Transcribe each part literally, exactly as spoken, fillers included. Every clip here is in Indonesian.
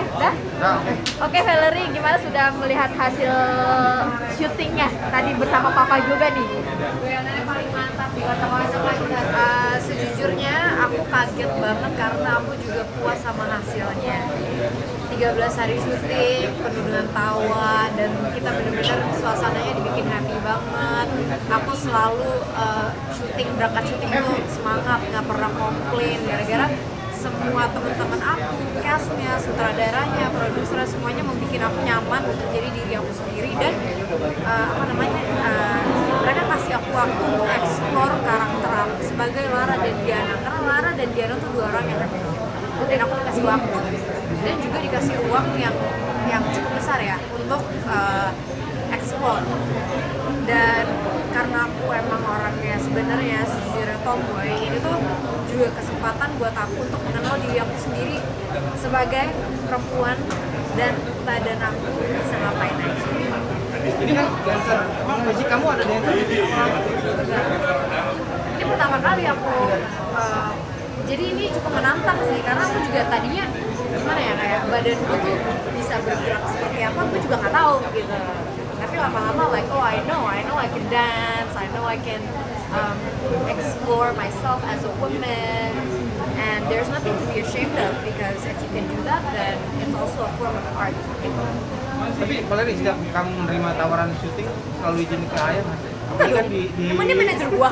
Dah? Oke Valerie, gimana sudah melihat hasil syutingnya tadi bersama Papa juga nih? Paling mantap di uh, sejujurnya aku kaget banget karena aku juga puas sama hasilnya. tiga belas hari syuting, penuh dengan tawa, dan kita benar-benar suasananya dibikin happy banget. Aku selalu uh, syuting, berangkat syuting itu semangat, nggak pernah komplain gara-gara semua teman-teman aku, castnya, sutradaranya, produser, semuanya membuat aku nyaman untuk jadi diri aku sendiri. Dan uh, apa namanya uh, mereka kasih aku waktu untuk eksplor karakter aku sebagai Lara dan Diana, karena Lara dan Diana tuh dua orang yang berbeda, dan aku dikasih waktu dan juga dikasih uang yang yang cukup besar ya untuk uh, eksplor. Dan karena aku emang orangnya sebenarnya sejujurnya tomboy, ini tuh juga kesempatan buat aku untuk mengenal diri aku sendiri sebagai perempuan dan badan aku bisa ngapain aja. Ini kan dancer, emang musik kamu ada dancer? Ini pertama kali aku uh, jadi ini cukup menantang sih, karena aku juga tadinya gimana ya, kayak badanku tuh bisa bergerak seperti apa, aku juga nggak tahu gitu. Tapi lama-lama like, oh I know, I know I can dance, I know I can um, explore myself as a woman, and there's nothing to be ashamed of because if you can do that, then it's also a form of art. Gitu. Tapi Valerie, setiap kamu menerima tawaran syuting selalu izin ke ayah nggak sih? Enggak Kan dong, di, di... emang dia manajer gua.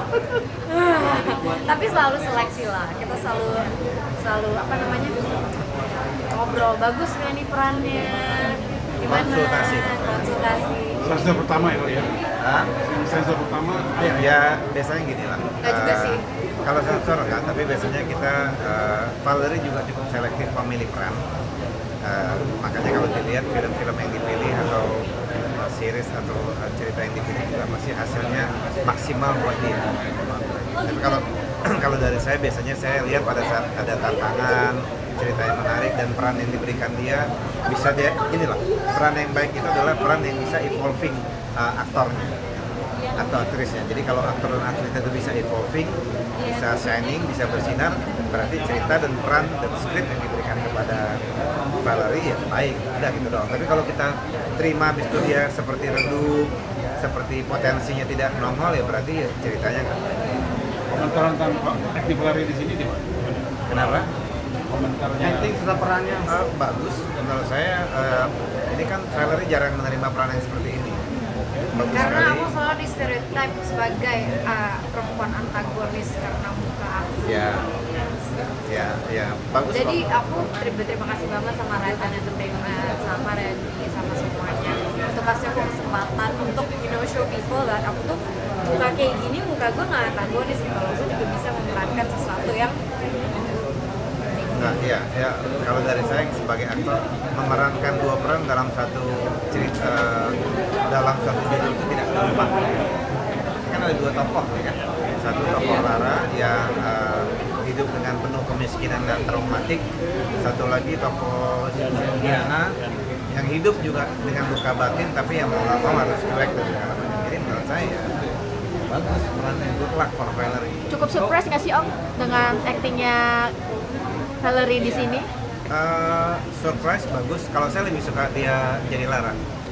Tapi selalu seleksi lah, kita selalu selalu apa namanya ngobrol, bagus nggak nih perannya, gimana, Konsultasi. konsultasi. Sensor pertama ya kali ya? Hah? Sensor pertama? Ya, ya biasanya gini lah. Nggak juga Eh, sih. Kalau sensor enggak, tapi biasanya kita uh, Valerie juga cukup selektif memilih peran. Eh, makanya kalau dilihat film-film yang dipilih atau uh, series atau uh, cerita yang dipilih juga masih hasilnya maksimal buat dia. Tapi kalau kalau dari saya biasanya saya lihat pada saat ada tantangan, cerita yang menarik dan peran yang diberikan dia bisa dia inilah peran yang baik itu adalah peran yang bisa evolving uh, aktornya atau aktrisnya. Jadi kalau aktor dan aktris itu bisa evolving, bisa shining, bisa bersinar, berarti cerita dan peran dan skrip yang diberikan kepada Valerie ya baik, udah gitu doang. Tapi kalau kita terima habis itu dia seperti redup, seperti potensinya tidak nongol, ya berarti ya ceritanya nggak. Komentar tentang aktif Valerie di sini di mana? Kenapa? Komentarnya. acting serta perannya. Uh, bagus menurut saya. Uh, ini kan Valerie jarang menerima peran yang seperti ini. Bagus Karena sekali. aku selalu di stereotype sebagai uh, perempuan antagonis karena muka aku. Ya, ya, ya, bagus. Jadi kok. aku terima terima kasih banget sama Ratan Entertainment, sama Randy, sama semuanya untuk kasih aku kesempatan untuk you know show people that aku tuh muka kayak gini, muka gue nggak antagonis gitu loh, gue juga bisa memerankan sesuatu yang Nah, iya, ya. Kalau dari saya sebagai aktor memerankan dua peran dalam satu cerita, dalam satu judul itu tidak gampang. Kan ada dua tokoh, ya kan? Satu tokoh Lara yang uh, hidup dengan penuh kemiskinan dan traumatik. Satu lagi tokoh Diana yang hidup juga dengan luka batin, tapi yang mau nggak mau harus cuek dan segala macam. Jadi menurut saya ya, bagus perannya, good luck for Valerie. Cukup surprise nggak sih Om dengan aktingnya Valerie di sini? Uh, surprise bagus. Kalau saya lebih suka dia jadi Lara.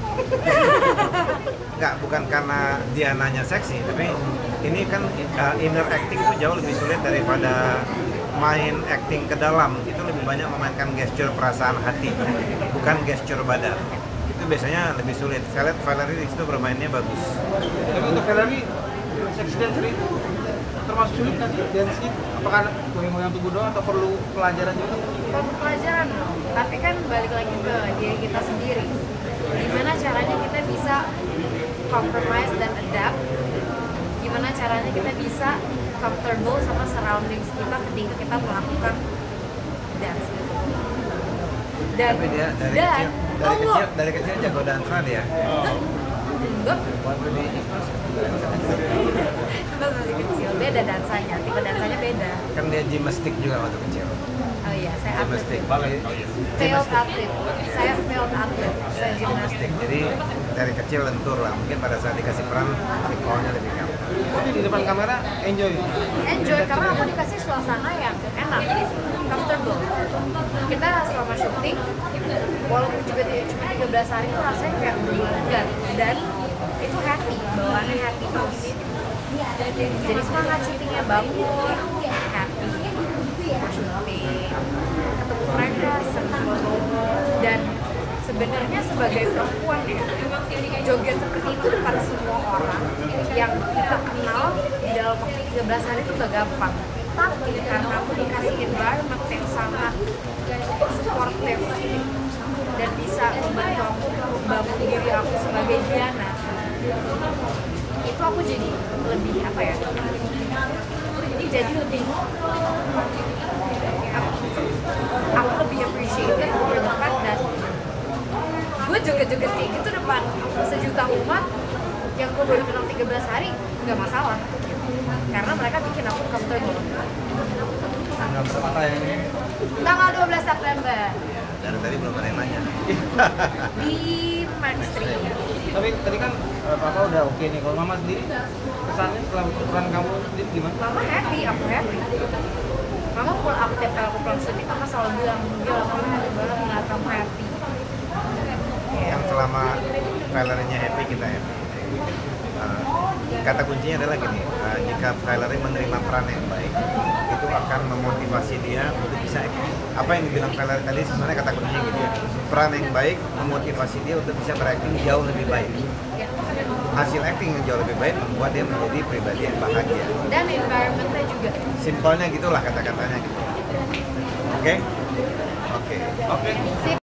Nggak, bukan karena Diananya seksi, tapi ini kan uh, inner acting itu jauh lebih sulit daripada main acting ke dalam. Itu lebih banyak memainkan gesture perasaan hati, bukan gesture badan. Itu biasanya lebih sulit. Saya lihat Valerie di situ bermainnya bagus. Tapi untuk Valerie, seksi dancer itu termasuk sulit kan sih dance-nya? Apakah goyang-goyang tubuh doang atau perlu pelajaran juga? perlu pelajaran dong. Tapi kan balik lagi ke diri kita sendiri. Gimana caranya kita bisa compromise dan adapt? Gimana caranya kita bisa comfortable sama surroundings kita ketika kita melakukan dance? Dan, Tapi dia dari dan, kecil, dari tunggu. kecil, dari kecil jago dansa dia. Enggak, Waktu di Ipsos, kita masih kecil. Beda dansanya, tipe dansanya beda. kan dia gimnastik juga waktu kecil. Oh iya, saya atlet. Gimnastik. Failed atlet. Saya failed atlet. Saya Gimnastik. gimnastik. Jadi dari kecil lentur lah. Mungkin pada saat dikasih peran, recall-nya lebih gampang. Tapi di depan kamera enjoy. Enjoy karena aku dikasih suasana yang enak, comfortable. Kita selama syuting walaupun juga tidak cuma tiga belas hari itu rasanya kayak berbulan dan itu happy, bawaannya happy terus. Jadi semangat syutingnya, bangun happy, syuting, ketemu mereka senang. Dan sebenarnya sebagai perempuan ya, joget seperti itu depan semua orang yang kita kenal dalam waktu tiga belas hari itu gak gampang. Tapi karena aku dikasih environment yang sangat supportive dan bisa membantu aku untuk membangun diri aku sebagai Diana, itu aku jadi lebih apa ya, ini jadi lebih aku lebih appreciative for the fact that gue joget-joget kayak gitu depan sejuta umat yang gue baru kenal tiga belas hari nggak masalah karena mereka bikin aku comfortable. Tanggal berapa tayangnya? Tanggal dua belas September Dari tadi belum ada yang nanya. di Mainstream. Tapi tadi kan eh, papa udah oke nih. Kalau mama sendiri kesannya setelah peran kamu sendiri gimana? Mama happy, aku happy. Mama pulang aku tiap kali aku pulang syuting, mama selalu bilang, Gil, aku happy banget ngeliat kamu happy. Yang selama trailernya happy, kita happy. Uh, kata kuncinya adalah gini, uh, jika trailernya menerima peran yang baik, itu akan memotivasi dia untuk bisa acting. Apa yang dibilang trailer tadi sebenarnya kata kuncinya gitu ya. Peran yang baik memotivasi dia untuk bisa berakting jauh lebih baik. Hasil acting yang jauh lebih baik membuat dia menjadi pribadi yang bahagia. Dan environment-nya juga. Simpelnya gitulah kata-katanya gitu. Oke? Oke. Oke.